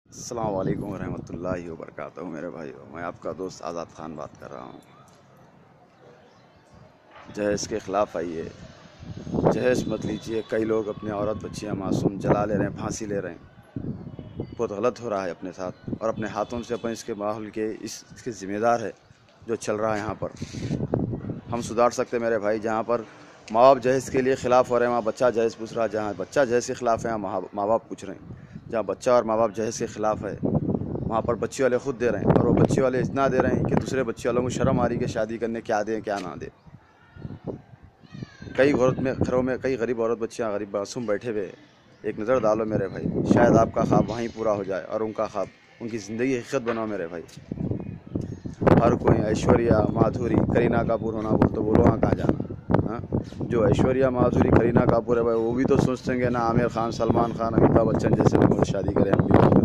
अस्सलाम वालेकुम रहमतुल्लाहि व बरकातहू। मेरे भाइयों, मैं आपका दोस्त आज़ाद ख़ान बात कर रहा हूँ। जहेज़ के ख़िलाफ़ आइए, जहेज़ मत लीजिए। कई लोग अपने औरत बच्चियाँ मासूम जला ले रहे हैं, फांसी ले रहे हैं। बहुत गलत हो रहा है अपने साथ और अपने हाथों से अपन इसके माहौल के इसके ज़िम्मेदार है जो चल रहा है यहाँ पर। हम सुधार सकते मेरे भाई। जहाँ पर माँ बाप जहेज़ के लिए ख़िलाफ़ हो रहे हैं, वहाँ बच्चा जहेज़ पूछ रहा है। जहाँ बच्चा जहेज़ के ख़िलाफ़ है, वहाँ माँ बाप पूछ रहे हैं। जहाँ बच्चा और माँ बाप जहेज़ के ख़िलाफ़ है, वहाँ पर बच्चे वाले ख़ुद दे रहे हैं। और वो बच्चे वाले इतना दे रहे हैं कि दूसरे बच्चे वालों को शर्म आ रही कि शादी करने क्या दें क्या ना दें। कई घरों में कई गरीब औरत बच्चियाँ, गरीब मासूम बैठे हुए। एक नज़र डालो मेरे भाई, शायद आपका ख्वाब वहीं पूरा हो जाए और उनका ख्वाब, उनकी ज़िंदगी हकीकत बनाओ मेरे भाई। हर कोई ऐश्वर्या माधुरी करीना कपूर होना बोल तो बोलो वहाँ कहाँ जाना। हाँ, जो ऐश्वर्या माधुरी करीना कपूर है भाई, वो भी तो सोचते ना आमिर खान, सलमान खान, अमिताभ बच्चन जैसे लोगों से शादी करें हम भी।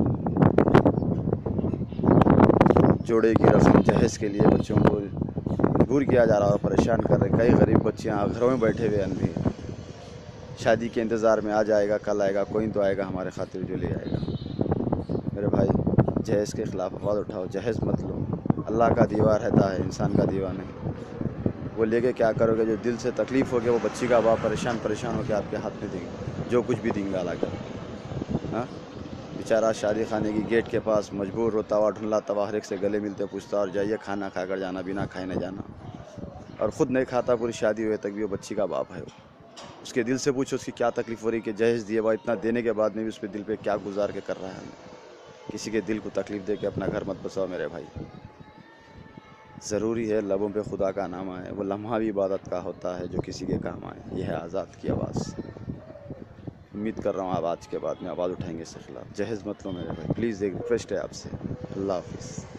जोड़े की रस्म जहेज़ के लिए बच्चों को मजबूर किया जा रहा है और परेशान कर रहे। कई गरीब बच्चियाँ घरों में बैठे हुए अनभी शादी के इंतज़ार में, आज आएगा कल आएगा, कोई तो आएगा हमारे खातिर जो ले आएगा। मेरे भाई, जहेज़ के ख़िलाफ़ आवाज़ उठाओ, जहेज़ मत लो। अल्लाह का दीवा रहता है, इंसान का दीवा नहीं। वो लेके क्या करोगे? जो दिल से तकलीफ़ होगी वो बच्ची का बाप परेशान होकर आपके हाथ में देंगे, जो कुछ भी देंगे लाकर। हाँ, बेचारा शादी खाने की गेट के पास मजबूर रोता हुआ ढूंढलाता हुआ, हर एक से गले मिलते पूछता और जाइए खाना खाकर जाना, बिना खाए न जाना। और ख़ुद नहीं खाता, पूरी शादी हुए तक भी वो बच्ची का बाप है। वो उसके दिल से पूछो उसकी क्या तकलीफ़ हो रही कि जहेज़ दिए हुआ इतना देने के बाद में भी उसके दिल पे क्या गुजार के कर रहा है। किसी के दिल को तकलीफ़ दे के अपना घर मत बसाओ मेरे भाई। ज़रूरी है लबों पे खुदा का नाम आए, वो लम्हा भी इबादत का होता है जो किसी के काम आए। यह है आज़ाद की आवाज़। उम्मीद कर रहा हूँ आप आज के बाद में आवाज़ उठाएंगे इसके खिलाफ़। जहेज़ मत लो मेरे भाई, प्लीज़ एक रिक्वेस्ट है आपसे। अल्लाह हाफ़िज़।